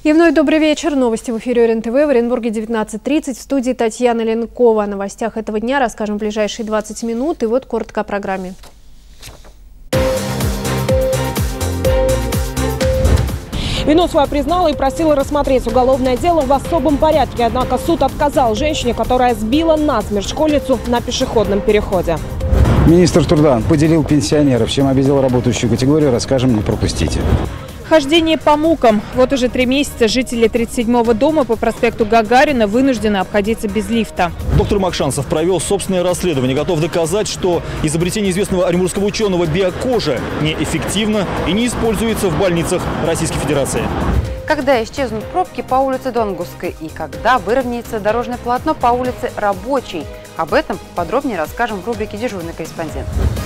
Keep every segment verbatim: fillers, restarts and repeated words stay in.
И вновь добрый вечер. Новости в эфире ОРЕН ТВ. В Оренбурге девятнадцать тридцать. В студии Татьяна Ленкова. О новостях этого дня расскажем в ближайшие двадцать минут. И вот коротко о программе. Вину свою признала и просила рассмотреть уголовное дело в особом порядке. Однако суд отказал женщине, которая сбила насмерть школьницу на пешеходном переходе. Министр труда поделил пенсионеров. Чем обидел работающую категорию, расскажем, не пропустите. Хождение по мукам. Вот уже три месяца жители тридцать седьмого дома по проспекту Гагарина вынуждены обходиться без лифта. Доктор Макшанцев провел собственное расследование. Готов доказать, что изобретение известного оренбургского ученого биокожа неэффективно и не используется в больницах Российской Федерации. Когда исчезнут пробки по улице Донгусской и когда выровняется дорожное полотно по улице Рабочей. Об этом подробнее расскажем в рубрике «Дежурный корреспондент».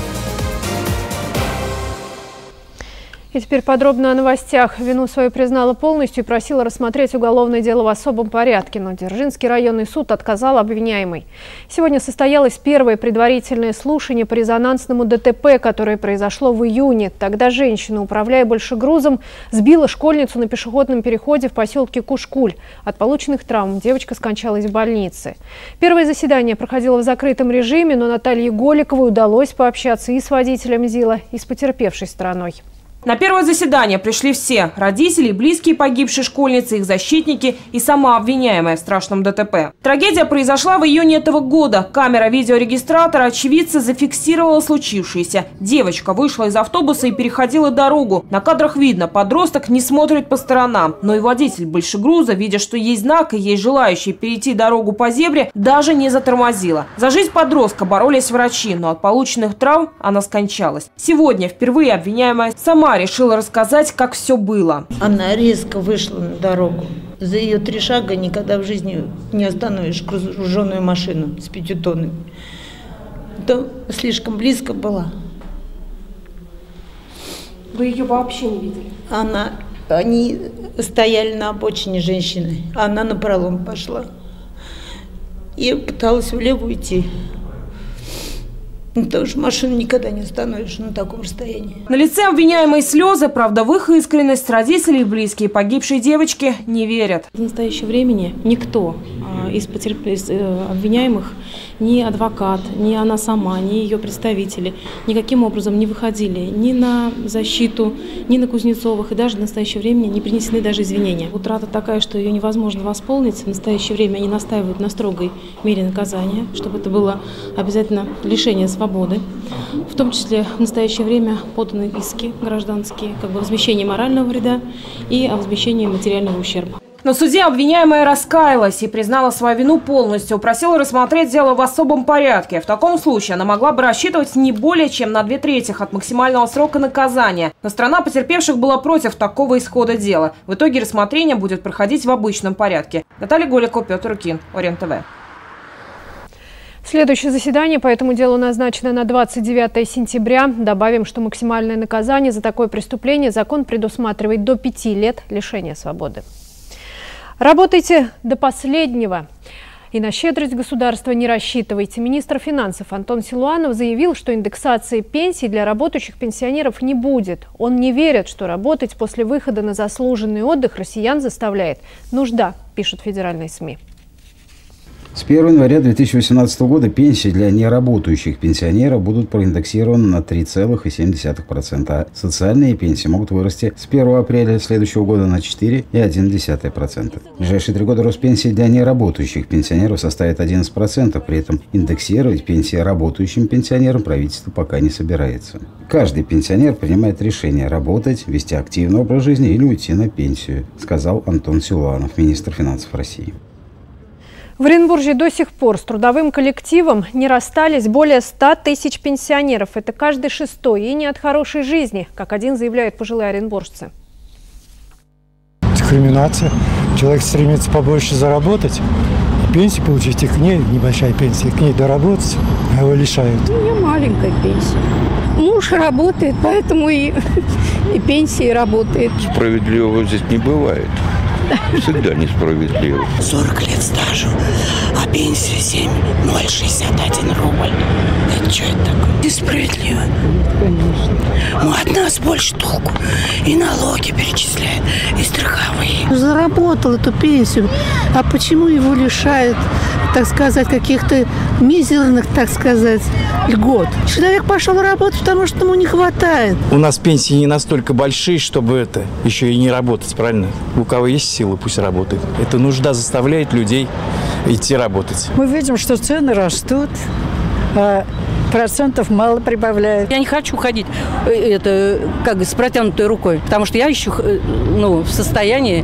И теперь подробно о новостях. Вину свою признала полностью и просила рассмотреть уголовное дело в особом порядке. Но Дзержинский районный суд отказал обвиняемой. Сегодня состоялось первое предварительное слушание по резонансному ДТП, которое произошло в июне. Тогда женщина, управляя большегрузом, сбила школьницу на пешеходном переходе в поселке Кушкуль. От полученных травм девочка скончалась в больнице. Первое заседание проходило в закрытом режиме, но Наталье Голиковой удалось пообщаться и с водителем ЗИЛа, и с потерпевшей стороной. На первое заседание пришли все – родители, близкие погибшей школьницы, их защитники и сама обвиняемая в страшном ДТП. Трагедия произошла в июне этого года. Камера видеорегистратора очевидца зафиксировала случившееся. Девочка вышла из автобуса и переходила дорогу. На кадрах видно, подросток не смотрит по сторонам. Но и водитель большегруза, видя, что есть знак и есть желающие перейти дорогу по зебре, даже не затормозила. За жизнь подростка боролись врачи, но от полученных травм она скончалась. Сегодня впервые обвиняемая сама решила рассказать, как все было. Она резко вышла на дорогу. За ее три шага никогда в жизни не остановишь груженную машину с пятью тоннами. Это слишком близко была. Вы ее вообще не видели? Она, они стояли на обочине, женщины. Она напролом пошла. И пыталась влево уйти. Потому что машину никогда не остановишь на таком расстоянии. На лице обвиняемой слезы, правда, в их искренность родители и близкие погибшей девочки не верят. В настоящее время никто из, потерп... из обвиняемых, ни адвокат, ни она сама, ни ее представители никаким образом не выходили ни на защиту, ни на Кузнецовых, и даже в настоящее время не принесены даже извинения. Утрата такая, что ее невозможно восполнить. В настоящее время они настаивают на строгой мере наказания, чтобы это было обязательно лишение свободы. В том числе в настоящее время поданы иски гражданские, как бы возмещение морального вреда и о возмещении материального ущерба. На суде обвиняемая раскаялась и признала свою вину полностью. Просила рассмотреть дело в особом порядке. В таком случае она могла бы рассчитывать не более чем на две трети от максимального срока наказания. Но сторона потерпевших была против такого исхода дела. В итоге рассмотрение будет проходить в обычном порядке. Наталья Голикова, Петр Рукин, ОРЕН ТВ. Следующее заседание по этому делу назначено на двадцать девятое сентября. Добавим, что максимальное наказание за такое преступление закон предусматривает до пяти лет лишения свободы. Работайте до последнего. И на щедрость государства не рассчитывайте. Министр финансов Антон Силуанов заявил, что индексации пенсий для работающих пенсионеров не будет. Он не верит, что работать после выхода на заслуженный отдых россиян заставляет нужда, пишут федеральные СМИ. С первого января две тысячи восемнадцатого года пенсии для неработающих пенсионеров будут проиндексированы на три целых семь десятых процента, а социальные пенсии могут вырасти с первого апреля следующего года на четыре целых одна десятая процента. В ближайшие три года рост пенсий для неработающих пенсионеров составит одиннадцать процентов, при этом индексировать пенсии работающим пенсионерам правительство пока не собирается. Каждый пенсионер принимает решение работать, вести активный образ жизни или уйти на пенсию, сказал Антон Силуанов, министр финансов России. В Оренбурге до сих пор с трудовым коллективом не расстались более ста тысяч пенсионеров. Это каждый шестой, и не от хорошей жизни, как один заявляют пожилые оренбуржцы. Дискриминация. Человек стремится побольше заработать, а пенсию получить, и к ней небольшая пенсия, к ней доработать, а его лишают. У меня маленькая пенсия. Муж работает, поэтому и, и пенсия работает. Справедливого здесь не бывает. Всегда несправедливо. сорок лет стажу, а пенсия семь целых шестьдесят один рубль. Это что это такое? Несправедливо. Конечно. Ну, от нас больше толку. И налоги перечисляют, и страховые. Заработал эту пенсию. А почему его лишают, так сказать, каких-то мизерных, так сказать, льгот? Человек пошел работать, потому что ему не хватает. У нас пенсии не настолько большие, чтобы это еще и не работать, правильно? У кого есть силы, пусть работает. Это нужда заставляет людей идти работать. Мы видим, что цены растут, а процентов мало прибавляют. Я не хочу ходить это, как с протянутой рукой, потому что я еще ну, в состоянии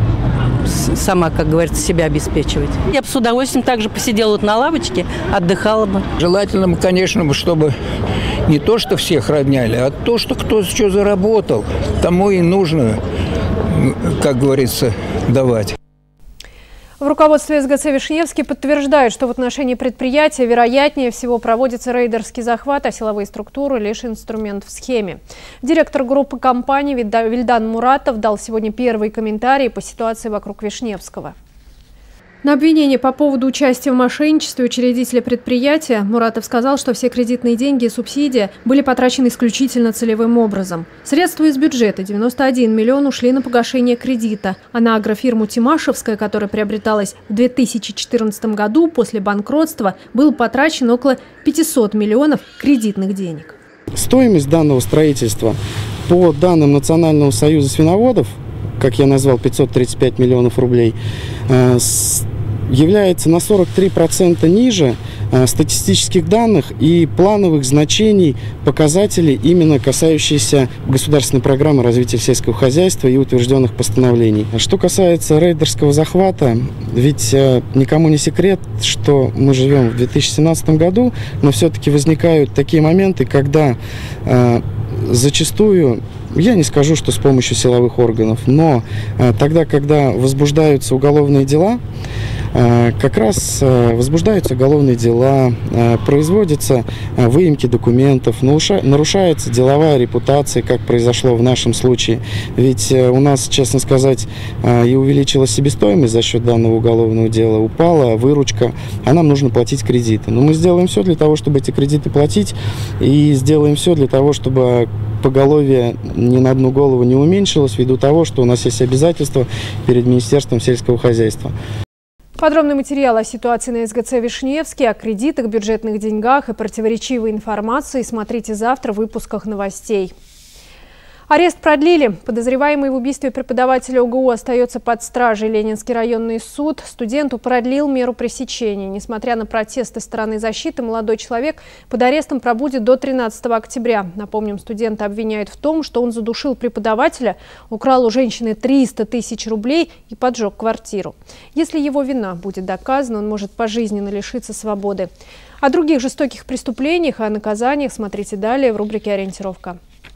сама, как говорится, себя обеспечивать. Я бы с удовольствием также посидела вот на лавочке, отдыхала бы. Желательно, конечно, чтобы не то, что всех равняли, а то, что кто что заработал, тому и нужно, как говорится, давать. В руководстве СГЦ «Вишневский» подтверждают, что в отношении предприятия вероятнее всего проводится рейдерский захват, а силовые структуры – лишь инструмент в схеме. Директор группы компаний Вильдан Муратов дал сегодня первые комментарии по ситуации вокруг Вишневского. На обвинение по поводу участия в мошенничестве учредителя предприятия Муратов сказал, что все кредитные деньги и субсидии были потрачены исключительно целевым образом. Средства из бюджета девяносто один миллион ушли на погашение кредита, а на агрофирму «Тимашевская», которая приобреталась в две тысячи четырнадцатом году после банкротства, было потрачено около пятисот миллионов кредитных денег. Стоимость данного строительства по данным Национального союза свиноводов, как я назвал, пятьсот тридцать пять миллионов рублей, является на сорок три процента ниже статистических данных и плановых значений показателей, именно касающихся государственной программы развития сельского хозяйства и утвержденных постановлений. Что касается рейдерского захвата, ведь никому не секрет, что мы живем в две тысячи семнадцатом году, но все-таки возникают такие моменты, когда зачастую, я не скажу, что с помощью силовых органов, но э, тогда, когда возбуждаются уголовные дела, э, как раз э, возбуждаются уголовные дела, э, производятся э, выемки документов, наруша, нарушается деловая репутация, как произошло в нашем случае. Ведь э, у нас, честно сказать, э, и увеличилась себестоимость за счет данного уголовного дела, упала выручка, а нам нужно платить кредиты. Но мы сделаем все для того, чтобы эти кредиты платить, и сделаем все для того, чтобы поголовье ни на одну голову не уменьшилось, ввиду того, что у нас есть обязательства перед Министерством сельского хозяйства. Подробный материал о ситуации на СГЦ «Вишневский», о кредитах, бюджетных деньгах и противоречивой информации смотрите завтра в выпусках новостей. Арест продлили. Подозреваемый в убийстве преподавателя ОГУ остается под стражей. Ленинский районный суд студенту продлил меру пресечения. Несмотря на протесты стороны защиты, молодой человек под арестом пробудет до тринадцатого октября. Напомним, студента обвиняют в том, что он задушил преподавателя, украл у женщины триста тысяч рублей и поджег квартиру. Если его вина будет доказана, он может пожизненно лишиться свободы. О других жестоких преступлениях и о наказаниях смотрите далее в рубрике «Ориентировка».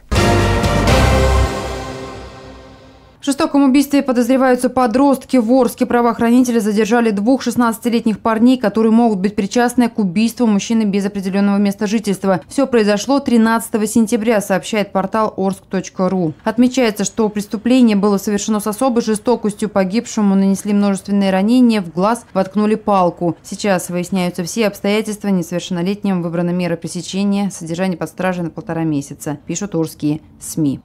В жестоком убийстве подозреваются подростки. В Орске правоохранители задержали двух шестнадцатилетних парней, которые могут быть причастны к убийству мужчины без определенного места жительства. Все произошло тринадцатого сентября, сообщает портал орск точка ру. Отмечается, что преступление было совершено с особой жестокостью. Погибшему нанесли множественные ранения, в глаз воткнули палку. Сейчас выясняются все обстоятельства. Несовершеннолетним выбрана мера пресечения, содержание под стражей на полтора месяца, пишут орские СМИ.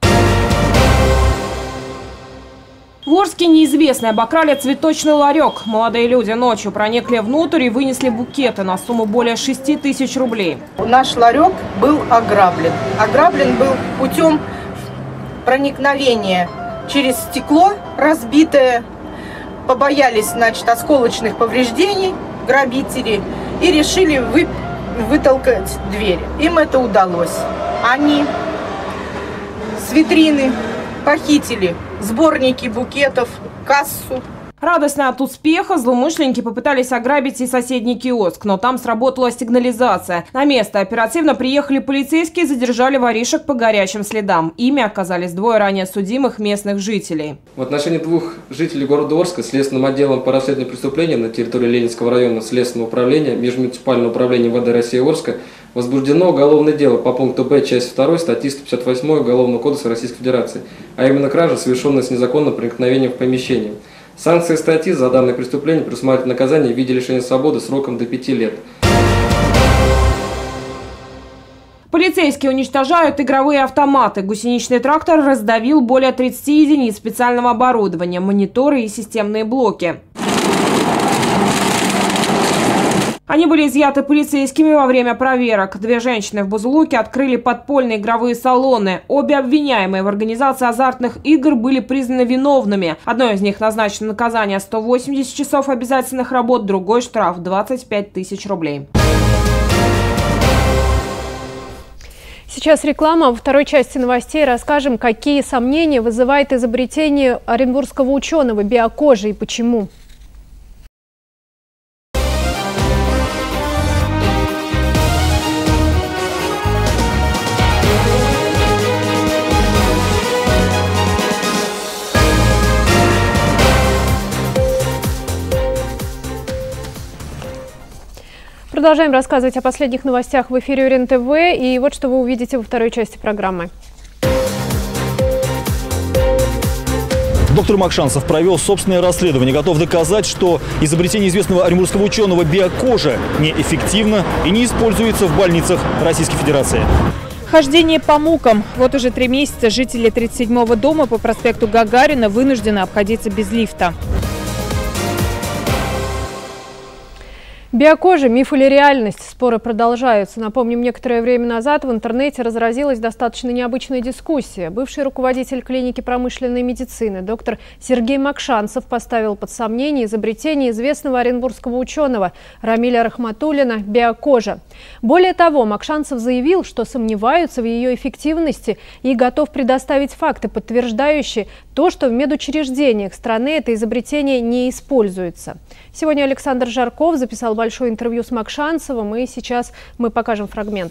В Орске неизвестные обокрали цветочный ларек. Молодые люди ночью проникли внутрь и вынесли букеты на сумму более шести тысяч рублей. Наш ларек был ограблен. Ограблен был путем проникновения через стекло разбитое. Побоялись, значит, осколочных повреждений грабители и решили вы, вытолкать дверь. Им это удалось. Они с витрины похитили сборники букетов, кассу. Радостные от успеха злоумышленники попытались ограбить и соседний киоск, но там сработала сигнализация. На место оперативно приехали полицейские и задержали воришек по горячим следам. Ими оказались двое ранее судимых местных жителей. В отношении двух жителей города Орска Следственным отделом по расследованию преступлений на территории Ленинского района Следственного управления Межмуниципального управления МВД России Орска возбуждено уголовное дело по пункту Б, часть вторая, статьи сто пятьдесят восемь Уголовного кодекса Российской Федерации, а именно кража, совершенная с незаконным проникновением в помещение. Санкции статьи за данное преступление предусматривают наказание в виде лишения свободы сроком до пяти лет. Полицейские уничтожают игровые автоматы. Гусеничный трактор раздавил более тридцати единиц специального оборудования, мониторы и системные блоки. Они были изъяты полицейскими во время проверок. Две женщины в Бузулуке открыли подпольные игровые салоны. Обе обвиняемые в организации азартных игр были признаны виновными. Одной из них назначено наказание сто восемьдесят часов обязательных работ, другой штраф двадцать пять тысяч рублей. Сейчас реклама. Во второй части новостей расскажем, какие сомнения вызывает изобретение оренбургского ученого биокожи и почему. Продолжаем рассказывать о последних новостях в эфире УренТВ. И вот что вы увидите во второй части программы. Доктор Макшанцев провел собственное расследование. Готов доказать, что изобретение известного оренбургского ученого биокожа неэффективно и не используется в больницах Российской Федерации. Хождение по мукам. Вот уже три месяца жители тридцать седьмого дома по проспекту Гагарина вынуждены обходиться без лифта. Биокожа – миф или реальность? Споры продолжаются. Напомним, некоторое время назад в интернете разразилась достаточно необычная дискуссия. Бывший руководитель клиники промышленной медицины доктор Сергей Макшанцев поставил под сомнение изобретение известного оренбургского ученого Рамиля Рахматуллина биокожа. Более того, Макшанцев заявил, что сомневаются в ее эффективности и готов предоставить факты, подтверждающие то, что в медучреждениях страны это изобретение не используется. Сегодня Александр Жарков записал большое интервью с Макшанцевым, и сейчас мы покажем фрагмент.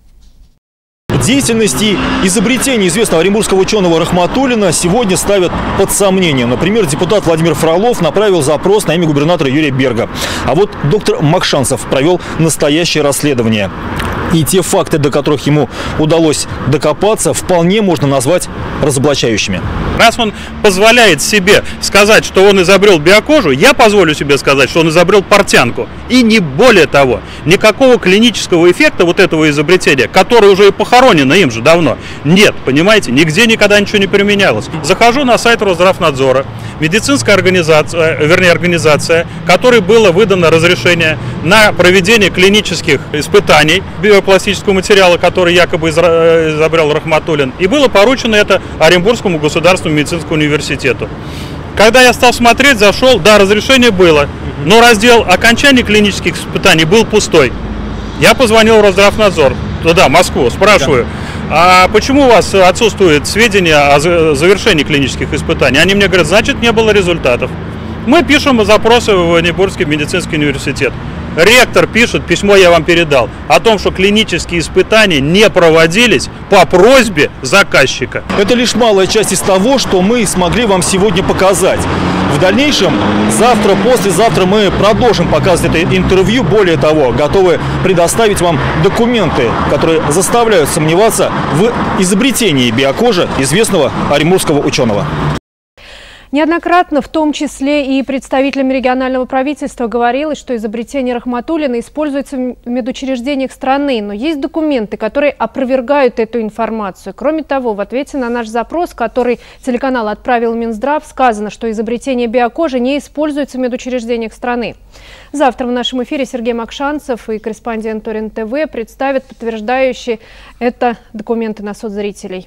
Деятельность и изобретение известного оренбургского ученого Рахматуллина сегодня ставят под сомнение. Например, депутат Владимир Фролов направил запрос на имя губернатора Юрия Берга. А вот доктор Макшанцев провел настоящее расследование. И те факты, до которых ему удалось докопаться, вполне можно назвать разоблачающими. Раз он позволяет себе сказать, что он изобрел биокожу, я позволю себе сказать, что он изобрел портянку. И не более того, никакого клинического эффекта вот этого изобретения, которое уже и похоронено им же давно, нет, понимаете, нигде никогда ничего не применялось. Захожу на сайт Росздравнадзора, медицинская организация, вернее организация, которой было выдано разрешение на проведение клинических испытаний биопластического материала, который якобы изобрел Рахматуллин, и было поручено это Оренбургскому государственному медицинскому университету. Когда я стал смотреть, зашел, да, разрешение было, но раздел окончания клинических испытаний был пустой. Я позвонил в Росздравнадзор, туда, Москву, спрашиваю, а почему у вас отсутствуют сведения о завершении клинических испытаний? Они мне говорят, значит, не было результатов. Мы пишем запросы в Оренбургский медицинский университет. Ректор пишет, письмо я вам передал, о том, что клинические испытания не проводились по просьбе заказчика. Это лишь малая часть из того, что мы смогли вам сегодня показать. В дальнейшем, завтра, послезавтра мы продолжим показывать это интервью. Более того, готовы предоставить вам документы, которые заставляют сомневаться в изобретении биокожи известного оренбургского ученого. Неоднократно, в том числе и представителями регионального правительства, говорилось, что изобретение Рахматуллина используется в медучреждениях страны. Но есть документы, которые опровергают эту информацию. Кроме того, в ответе на наш запрос, который телеканал отправил в Минздрав, сказано, что изобретение биокожи не используется в медучреждениях страны. Завтра в нашем эфире Сергей Макшанцев и корреспондент УренТВ представят подтверждающие это документы на суд зрителей.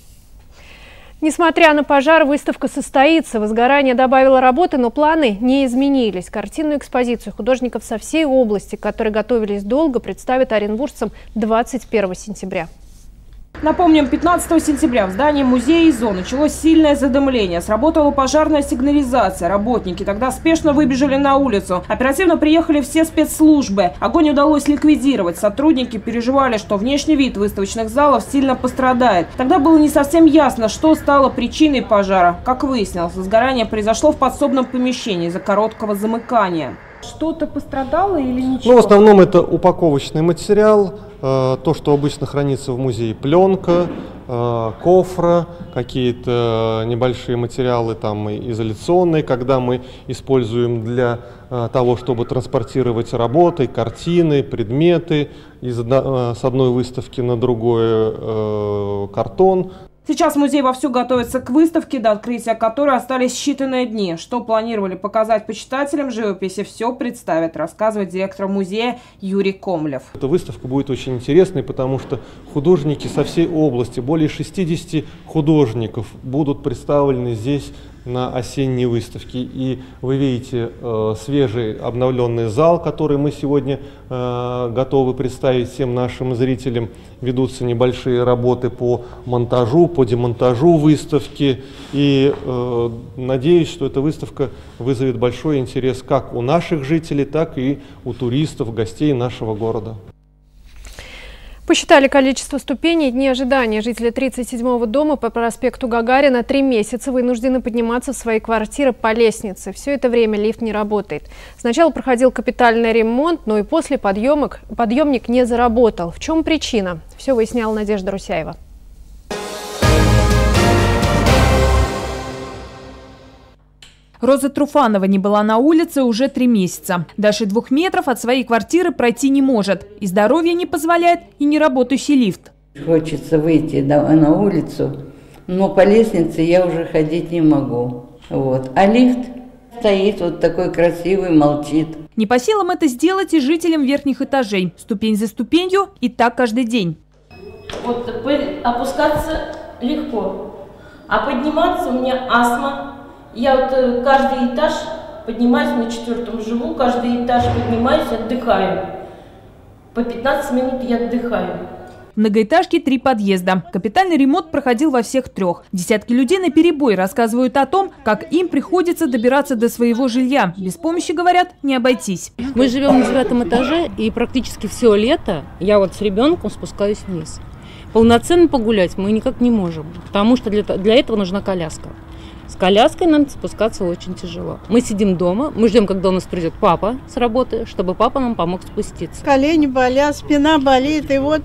Несмотря на пожар, выставка состоится. Возгорание добавило работы, но планы не изменились. Картинную экспозицию художников со всей области, которые готовились долго, представят оренбуржцам двадцать первого сентября. Напомним, пятнадцатого сентября в здании музея ИЗО началось сильное задымление. Сработала пожарная сигнализация. Работники тогда спешно выбежали на улицу. Оперативно приехали все спецслужбы. Огонь удалось ликвидировать. Сотрудники переживали, что внешний вид выставочных залов сильно пострадает. Тогда было не совсем ясно, что стало причиной пожара. Как выяснилось, возгорание произошло в подсобном помещении из-за короткого замыкания. Что-то пострадало или ничего? Ну, в основном это упаковочный материал, э, то, что обычно хранится в музее, пленка, э, кофра, какие-то небольшие материалы там изоляционные, когда мы используем для э, того, чтобы транспортировать работы, картины, предметы из, э, с одной выставки на другую, э, картон. Сейчас музей вовсю готовится к выставке, до открытия которой остались считанные дни. Что планировали показать почитателям живописи, все представит, рассказывает директор музея Юрий Комлев. Эта выставка будет очень интересной, потому что художники со всей области, более шестидесяти художников, будут представлены здесь на осенней выставке. И вы видите э, свежий обновленный зал, который мы сегодня э, готовы представить всем нашим зрителям. Ведутся небольшие работы по монтажу, по демонтажу выставки. И э, надеюсь, что эта выставка вызовет большой интерес как у наших жителей, так и у туристов, гостей нашего города. Посчитали количество ступеней, дни ожидания. Жители тридцать седьмого дома по проспекту Гагарина три месяца вынуждены подниматься в свои квартиры по лестнице. Все это время лифт не работает. Сначала проходил капитальный ремонт, но и после подъемок, подъемник не заработал. В чем причина? Все выясняла Надежда Русяева. Роза Труфанова не была на улице уже три месяца. Дальше двух метров от своей квартиры пройти не может. И здоровье не позволяет, и неработающий лифт. Хочется выйти на улицу, но по лестнице я уже ходить не могу. Вот. А лифт стоит вот такой красивый, молчит. Не по силам это сделать и жителям верхних этажей. Ступень за ступенью и так каждый день. Вот опускаться легко, а подниматься у меня астма. Я вот каждый этаж поднимаюсь, на четвертом живу, каждый этаж поднимаюсь, отдыхаю. По пятнадцать минут я отдыхаю. В многоэтажке три подъезда. Капитальный ремонт проходил во всех трех. Десятки людей наперебой рассказывают о том, как им приходится добираться до своего жилья. Без помощи, говорят, не обойтись. Мы живем на девятом этаже, и практически все лето я вот с ребенком спускаюсь вниз. Полноценно погулять мы никак не можем, потому что для, для этого нужна коляска. С коляской нам спускаться очень тяжело. Мы сидим дома, мы ждем, когда у нас придет папа с работы, чтобы папа нам помог спуститься. Колени болят, спина болит, и вот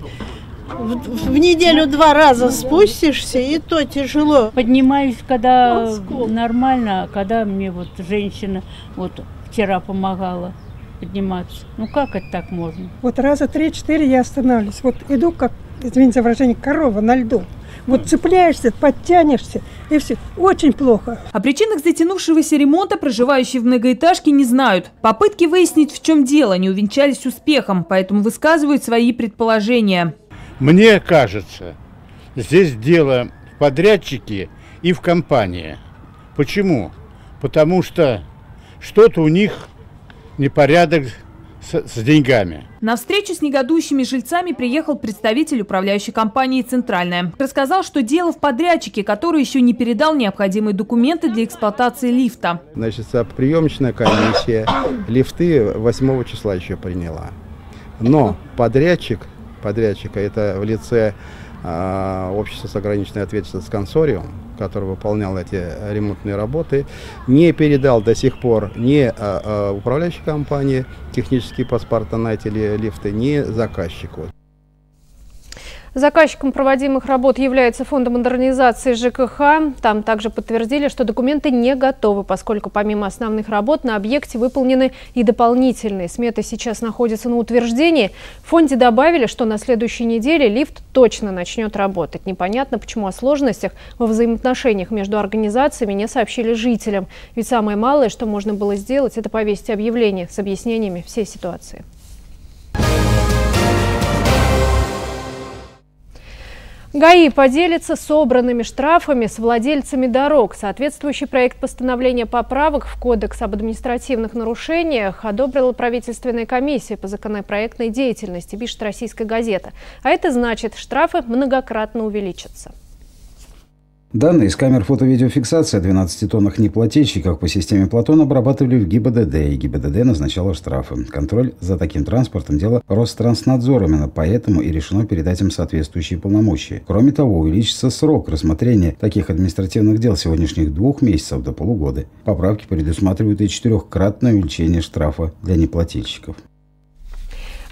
в, в неделю два раза спустишься, и то тяжело. Поднимаюсь, когда нормально, когда мне вот женщина вот вчера помогала подниматься. Ну как это так можно? Вот раза три-четыре я останавливаюсь. Вот иду, как, извините за выражение, корова на льду. Вот цепляешься, подтянешься, и все. Очень плохо. О причинах затянувшегося ремонта проживающие в многоэтажке не знают. Попытки выяснить, в чем дело, не увенчались успехом, поэтому высказывают свои предположения. Мне кажется, здесь дело в подрядчике и в компании. Почему? Потому что что-то у них непорядок с, с деньгами. На встречу с негодующими жильцами приехал представитель управляющей компании «Центральная». Рассказал, что дело в подрядчике, который еще не передал необходимые документы для эксплуатации лифта. Значит, приемочная комиссия лифты восьмого числа еще приняла. Но подрядчик, подрядчика это в лице э, общества с ограниченной ответственностью «Консориум», который выполнял эти ремонтные работы, не передал до сих пор ни а, а, управляющей компании технические паспорта на эти лифты, ни заказчику. Заказчиком проводимых работ является фонд модернизации ЖКХ. Там также подтвердили, что документы не готовы, поскольку помимо основных работ на объекте выполнены и дополнительные. Сметы сейчас находятся на утверждении. В фонде добавили, что на следующей неделе лифт точно начнет работать. Непонятно, почему о сложностях во взаимоотношениях между организациями не сообщили жителям. Ведь самое малое, что можно было сделать, это повесить объявление с объяснениями всей ситуации. ГАИ поделится собранными штрафами с владельцами дорог. Соответствующий проект постановления поправок в Кодекс об административных нарушениях одобрила правительственная комиссия по законопроектной деятельности, пишет «Российская газета». А это значит, штрафы многократно увеличатся. Данные из камер фото-видеофиксации о двенадцати тоннах неплательщиков по системе Платон обрабатывали в ГИБДД, и ГИБДД назначала штрафы. Контроль за таким транспортом – дело Ространснадзора, именно поэтому и решено передать им соответствующие полномочия. Кроме того, увеличится срок рассмотрения таких административных дел с сегодняшних двух месяцев до полугода. Поправки предусматривают и четырехкратное увеличение штрафа для неплательщиков.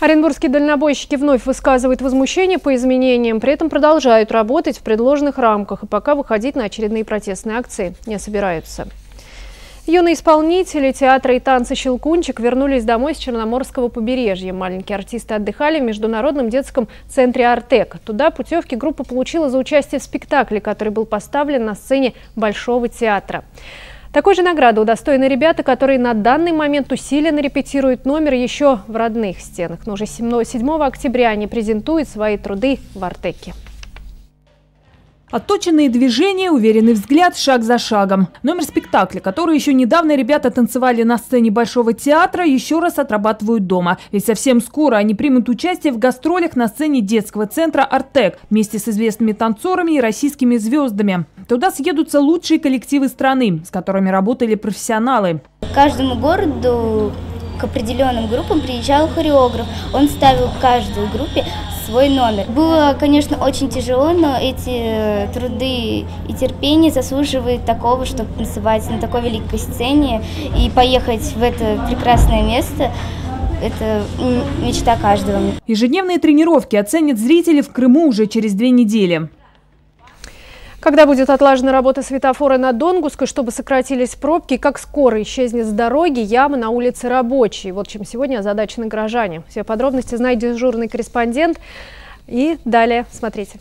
Оренбургские дальнобойщики вновь высказывают возмущение по изменениям, при этом продолжают работать в предложенных рамках и пока выходить на очередные протестные акции не собираются. Юные исполнители театра и танца «Щелкунчик» вернулись домой с Черноморского побережья. Маленькие артисты отдыхали в Международном детском центре «Артек». Туда путевки группа получила за участие в спектакле, который был поставлен на сцене Большого театра. Такой же награды удостоены ребята, которые на данный момент усиленно репетируют номер еще в родных стенах. Но уже седьмого октября они презентуют свои труды в «Артеке». Отточенные движения, уверенный взгляд, шаг за шагом. Номер спектакля, который еще недавно ребята танцевали на сцене Большого театра, еще раз отрабатывают дома. Ведь совсем скоро они примут участие в гастролях на сцене детского центра «Артек» вместе с известными танцорами и российскими звездами. Туда съедутся лучшие коллективы страны, с которыми работали профессионалы. Каждому городу к определенным группам приезжал хореограф. Он ставил в каждой группе свой номер. Было, конечно, очень тяжело, но эти труды и терпение заслуживают такого, чтобы танцевать на такой великой сцене и поехать в это прекрасное место. Это мечта каждого. Ежедневные тренировки оценят зрители в Крыму уже через две недели. Когда будет отлажена работа светофора на Донгусской, чтобы сократились пробки, как скоро исчезнет с дороги яма на улице Рабочей. Вот чем сегодня озадачены горожане. Все подробности знает дежурный корреспондент. И далее смотрите.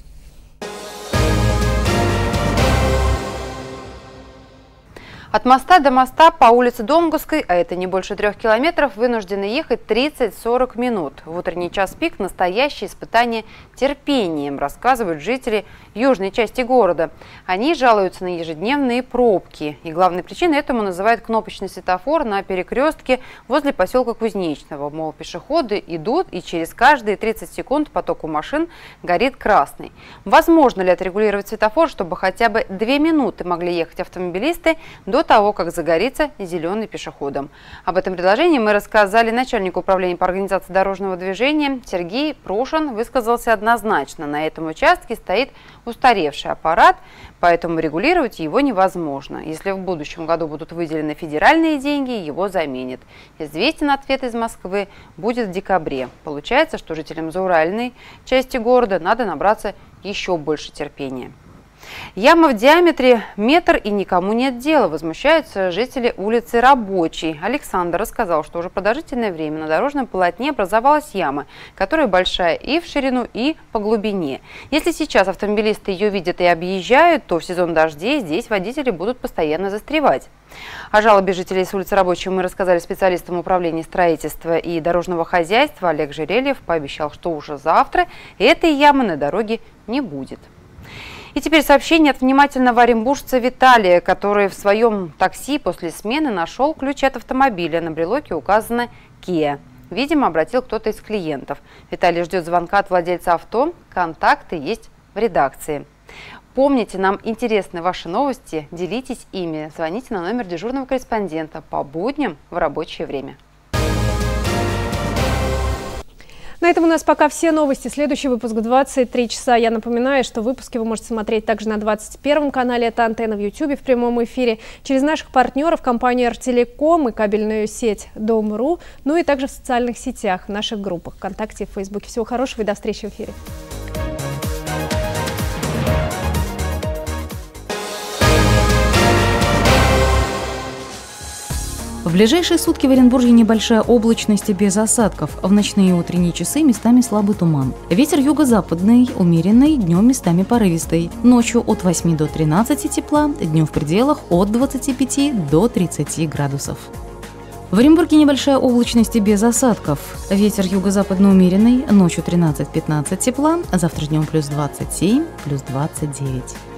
От моста до моста по улице Донгусской, а это не больше трех километров, вынуждены ехать тридцать-сорок минут. В утренний час пик настоящее испытание терпением, рассказывают жители южной части города. Они жалуются на ежедневные пробки. И главной причиной этому называют кнопочный светофор на перекрестке возле поселка Кузнечного. Мол, пешеходы идут, и через каждые тридцать секунд потоку машин горит красный. Возможно ли отрегулировать светофор, чтобы хотя бы две минуты могли ехать автомобилисты до того, как загорится зеленый пешеходом? Об этом предложении мы рассказали начальнику управления по организации дорожного движения. Сергей Прошин высказался однозначно. На этом участке стоит устаревший аппарат, поэтому регулировать его невозможно. Если в будущем году будут выделены федеральные деньги, его заменят. Известен ответ из Москвы будет в декабре. Получается, что жителям зауральной части города надо набраться еще больше терпения. Яма в диаметре метр и никому нет дела, возмущаются жители улицы Рабочей. Александр рассказал, что уже продолжительное время на дорожном полотне образовалась яма, которая большая и в ширину, и по глубине. Если сейчас автомобилисты ее видят и объезжают, то в сезон дождей здесь водители будут постоянно застревать. О жалобе жителей с улицы Рабочей мы рассказали специалистам управления строительства и дорожного хозяйства. Олег Жерельев пообещал, что уже завтра этой ямы на дороге не будет. И теперь сообщение от внимательного оренбуржца Виталия, который в своем такси после смены нашел ключи от автомобиля. На брелоке указано Kia. Видимо, обратил кто-то из клиентов. Виталий ждет звонка от владельца авто. Контакты есть в редакции. Помните, нам интересны ваши новости. Делитесь ими. Звоните на номер дежурного корреспондента по будням в рабочее время. На этом у нас пока все новости. Следующий выпуск в двадцать три часа. Я напоминаю, что выпуски вы можете смотреть также на двадцать первом канале «Это Антенна», в Ютубе в прямом эфире, через наших партнеров, компанию «Артелеком» и кабельную сеть Дом.ру, ну и также в социальных сетях, в наших группах ВКонтакте и в Фейсбуке. Всего хорошего и до встречи в эфире. В ближайшие сутки в Оренбурге небольшая облачность и без осадков. В ночные и утренние часы местами слабый туман. Ветер юго-западный, умеренный, днем местами порывистый. Ночью от восьми до тринадцати тепла, днем в пределах от двадцати пяти до тридцати градусов. В Оренбурге небольшая облачность и без осадков. Ветер юго-западный умеренный, ночью тринадцать-пятнадцать тепла, завтра днем плюс двадцать семь, плюс двадцать девять.